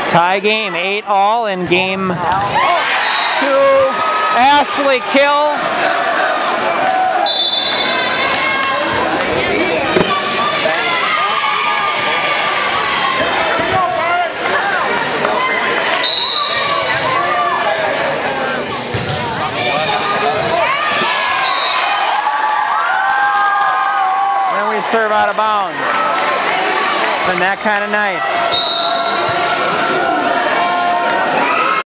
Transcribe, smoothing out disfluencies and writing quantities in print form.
Tie game, 8-all in game 2. Ashley Kill. Then we serve out of bounds. It's been that kind of night.